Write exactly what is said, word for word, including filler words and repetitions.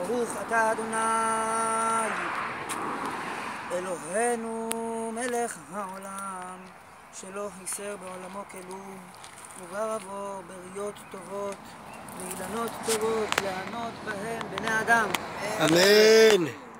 ברוך אתה אדוני אלוהינו מלך העולם, שלא חיסר בעולמו כלום, וברבו בריות טובות ואילנות טובות לענות בהם בני אדם. אמן.